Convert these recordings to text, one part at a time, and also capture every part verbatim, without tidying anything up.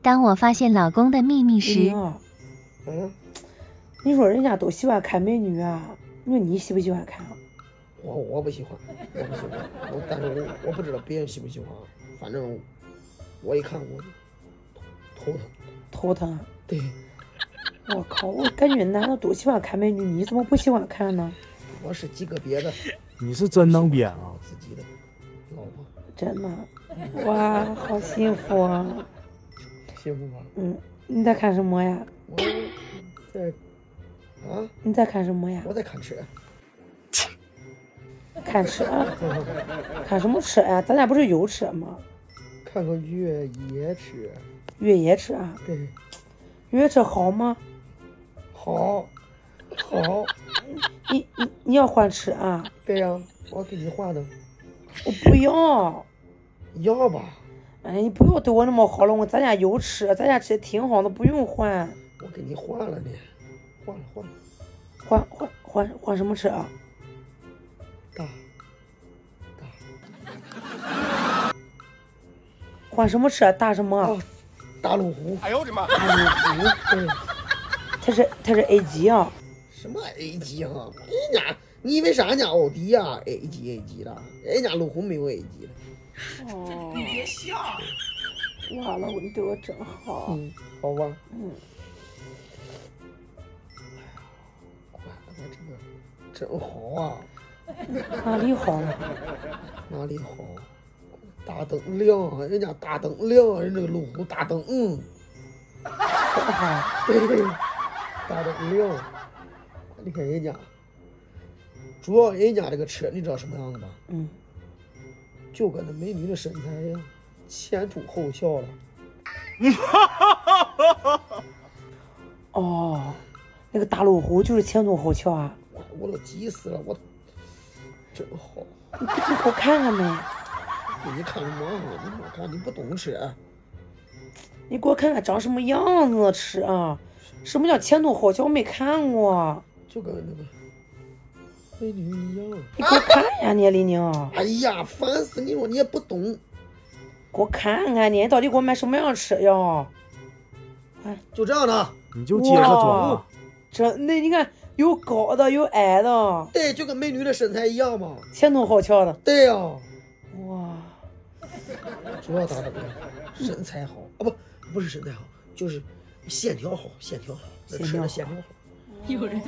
当我发现老公的秘密时， 嗯，你说人家都喜欢看美女啊，你说你喜不喜欢看啊？ 我我不喜欢，我不喜欢，我但是我我不知道别人喜不喜欢，反正我一看我头疼。 头疼？ 对。 我靠，我感觉男的都喜欢看美女，你怎么不喜欢看呢？ 我是几个别的。 你是真能编啊！ 自己的老婆。 真的？哇，好幸福啊！ 幸福吗？ 嗯，你在看什么呀？ 我在啊？ 你在看什么呀？ 我在看车。 看车？看什么车呀？咱家不是有车吗？ 看个越野车。 越野车啊？ 对。 越野车好吗？ 好，好。 你你你要换车啊？ 对呀、啊，我给你换的。 我不要。 要吧？ 哎，你不要对我那么好了，我咱家有车，咱家车挺好的，不用换。 我给你换了呢，换了换了。 换换换换什么车啊？ 大大。换什么车？大什么？ 哦、大路虎。 哎呦我的妈！ 大路虎。对。它是它是 A 级啊。 什么 A 级啊？人家你以为是俺家奥迪啊 ？A 级 A 级的，人家路虎没有 A 级的。 哦。 你别笑。 哇，老公你对我真好。 嗯，好吧。 嗯。 哎呀，我这个真好啊。 哪里好？ 哪里好？大灯亮，人家大灯亮，人这个路虎大灯嗯。 好。 对。大灯亮。你看人家，主要人家这个车，你知道什么样子吗？ 嗯， 就跟那美女的身材一样，前凸后翘的。 哦，那个大路虎就是前凸后翘啊！ 我我都急死了，我真好。 你你给我看看没？ 给你看什么？你不看，你不懂车。 你给我看看长什么样子车啊？什么叫前凸后翘？我没看过。 就跟那个美女一样。 你给我看呀，你李宁。 哎呀，烦死你了！你也不懂。 给我看看你到底给我买什么样的车呀？ 哎，就这样的。 你就接着装。 这那你看有高的有矮的。 对，就跟美女的身材一样嘛。 前凸后翘的。 对呀、啊。 哇。 主要大灯亮，身材好啊，不不是身材好，就是线条好，线条好，这车的线条好。 有人。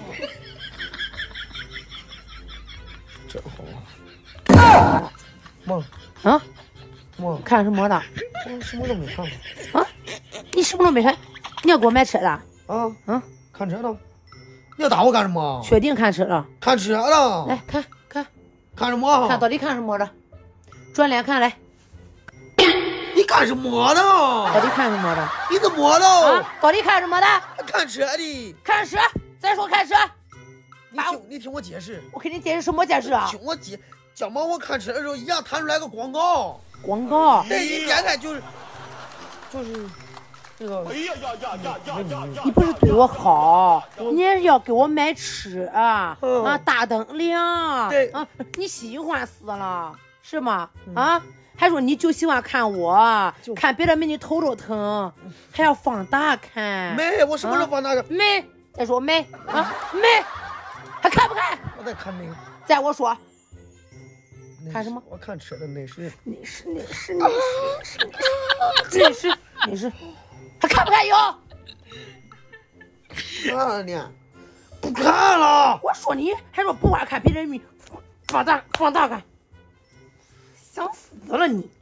真好啊！妈啊， 妈看什么的？ 我什么都没看啊！你什么都没看？你要给我买车的？ 啊啊！ 看车的？你要打我干什么？ 确定看车了？ 看车的。 来看看看什么？ 看到底看什么的？转脸看来。 你看什么的？ 到底看什么的？ 你怎么的？ 啊！到底看什么的？ 看车的。 看车。再说看车， 你听你听我解释。 我给你解释什么解释啊？ 听我解，讲嘛，我看车的时候一样弹出来个广告。 广告？ 对，一点开就是就是那个。 哎呀呀呀呀呀呀！ 你不是对我好，你也要给我买吃啊、 嗯、 啊，大灯亮。 对啊，你喜欢死了是吗？嗯、啊，还说你就喜欢看我，看别的美女头都疼，还要放大看。 没，我什么时候放大看？ 啊、没。再说没啊没，还看不看？ 我在看没。 再我说，看什么？ 我看车的内饰。 内饰内饰内饰内饰内饰，还看不看有？ 看你，不看了。 我说你还说不爱看别人女，放大放大看，想死了你。